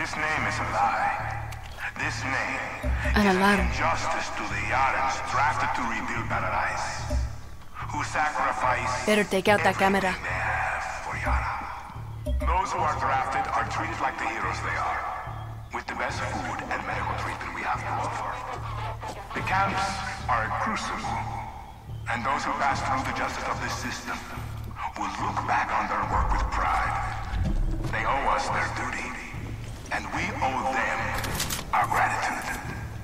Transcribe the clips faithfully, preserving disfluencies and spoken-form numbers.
This name is a lie. This name An is alarm. an injustice to the Yarans drafted to rebuild paradise. Who sacrifice Better take out that everything camera. they have for Yara. Those who are drafted are treated like the heroes they are, with the best food and medical treatment we have to offer. The camps are a crucible, and those who pass through the justice of this system will look back on their work with pride. They owe us their duty, and we owe them our gratitude.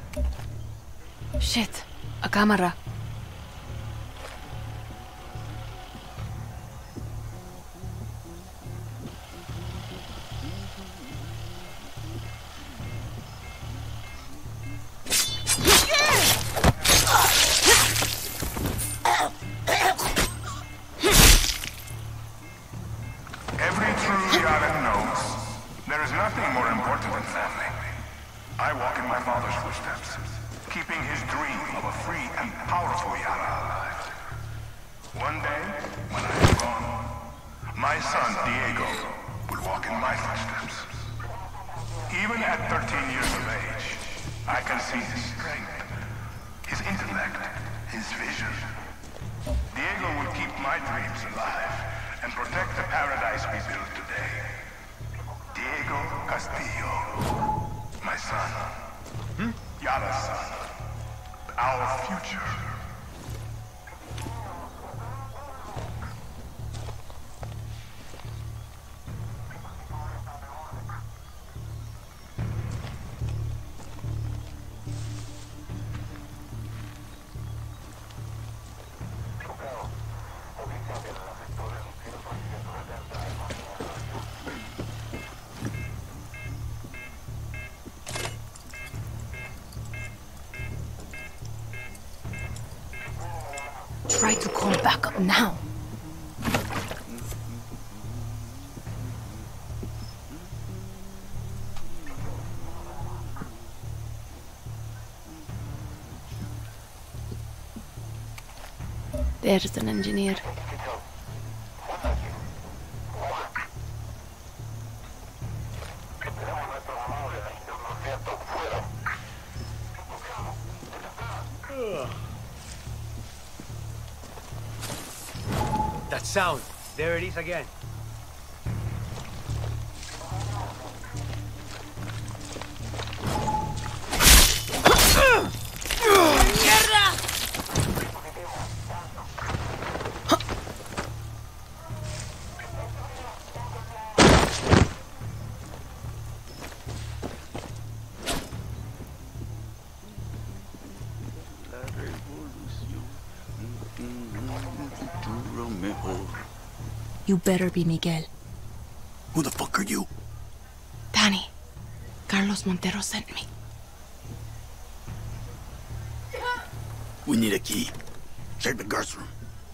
Shit. A camera. Every true Yaran knows there is nothing more important than family. I walk in my father's footsteps, keeping his dream of a free and powerful Yara alive. One day, when I am gone, my son Diego will walk in my footsteps. Even at thirteen years of age, I can see his strength, his intellect, his vision. Diego will keep my dreams alive and protect the paradise we build today. Diego Castillo, my son. Hmm? Yara's son. Our future. Try to call back up now. There's an engineer. That sound. There it is again. You better be Miguel. Who the fuck are you? Danny. Carlos Montero sent me. We need a key. Check the guard's room.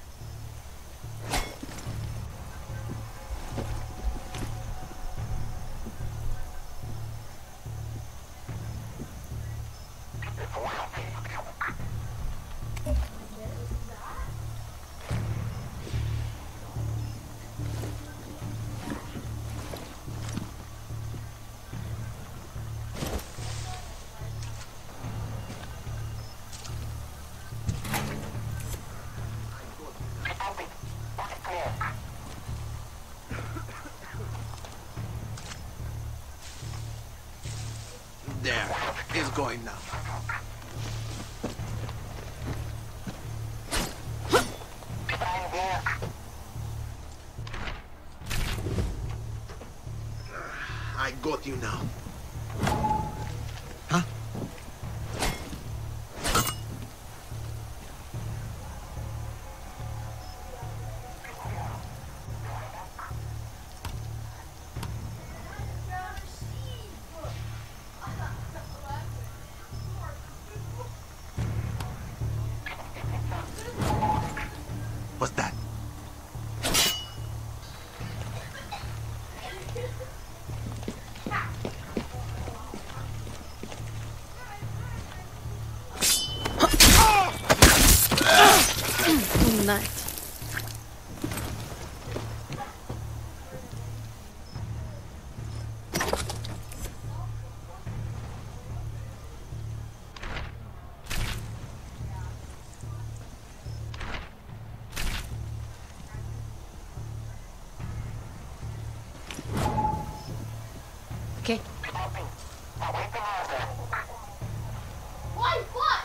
There, it's going now. I got you now. Huh? What's that? Nice. Why? What?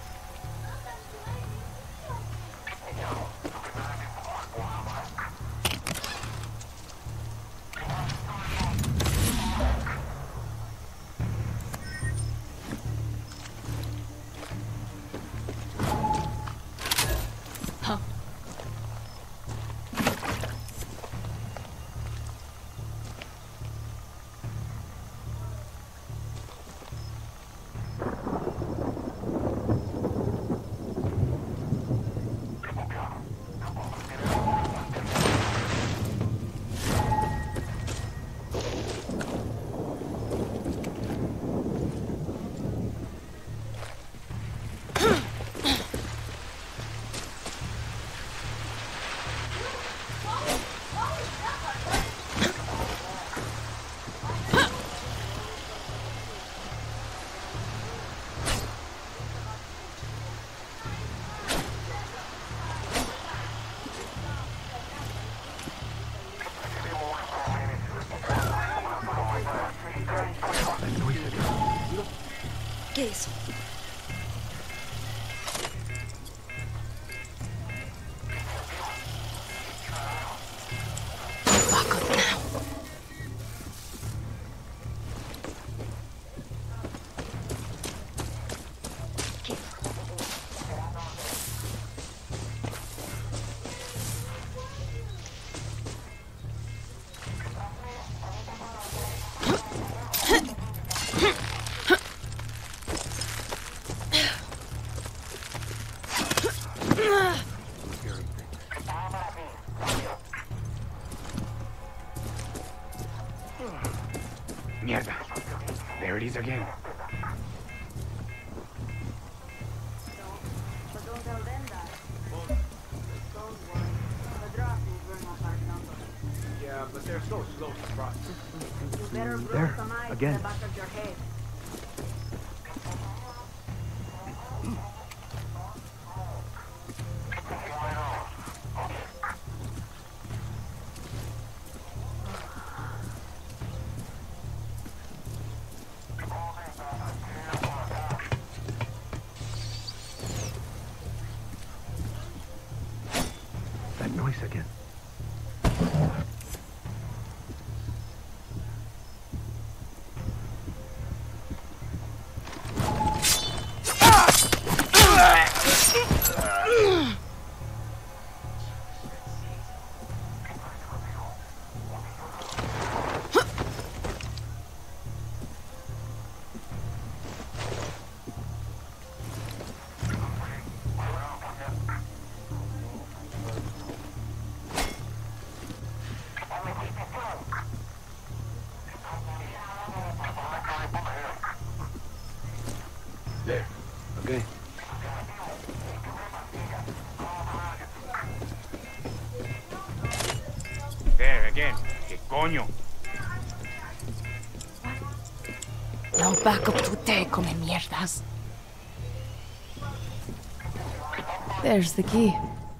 ¿Qué es? Back up now. Mierda. There it is again. But don't tell them that. Don't worry. The droppings were not our number. Yeah, but they're so slow to process. You better grow There, some eyes again. in the back of your head. That noise again. There. Okay. There again. ¿Qué coño? No backup to take, come mierdas. There's the key.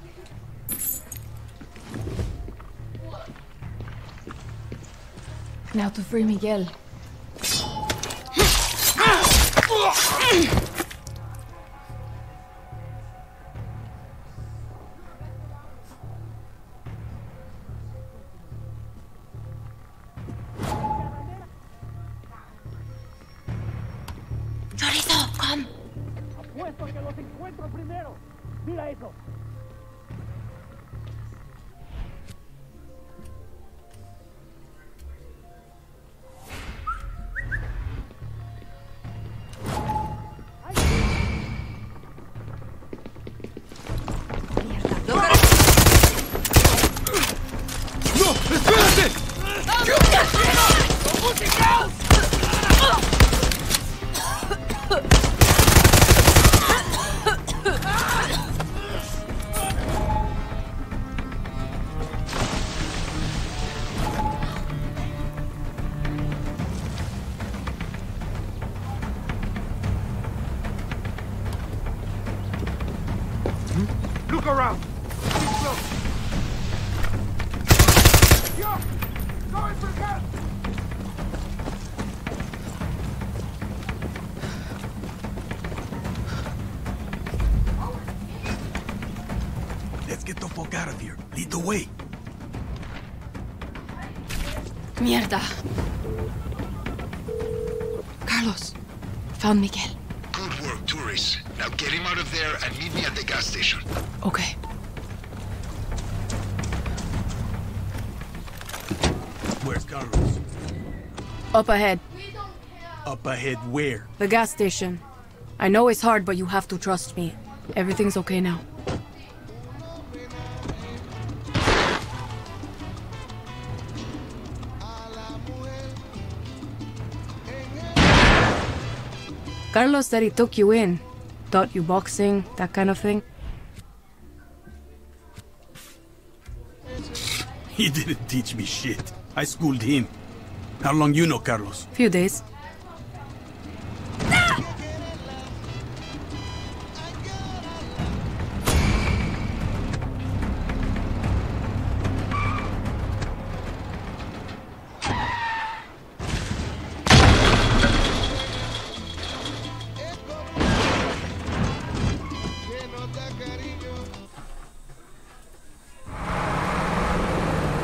Now to free Miguel. Chorizo, come. Apuesto que los encuentro primero. Mira eso. ¡No! ¡Espérate! fuck out of here. Lead the way. Mierda. Carlos, found Miguel. Good work, tourists. Now get him out of there and meet me at the gas station. Okay. Where's Carlos? Up ahead. Up ahead where? The gas station. I know it's hard, but you have to trust me. Everything's okay now. Carlos said he took you in. Taught you boxing, that kind of thing. He didn't teach me shit. I schooled him. How long you know Carlos? Few days.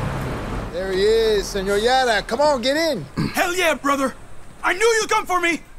There he is, Senor Yara. Come on, get in. Hell yeah, brother! I knew you'd come for me!